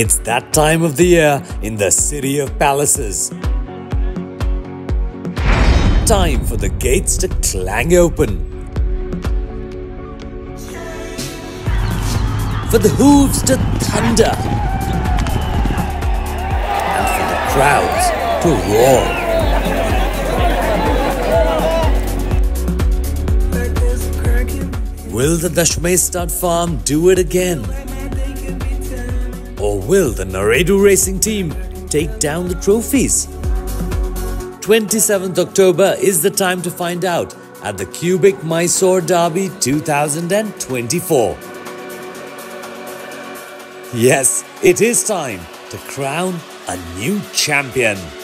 It's that time of the year in the city of palaces. Time for the gates to clang open, for the hooves to thunder, and for the crowds to roar. Will the Dashmay farm do it again? Or will the Naredu racing team take down the trophies? 27th October is the time to find out at the Cubic Mysore Derby 2024. Yes, it is time to crown a new champion.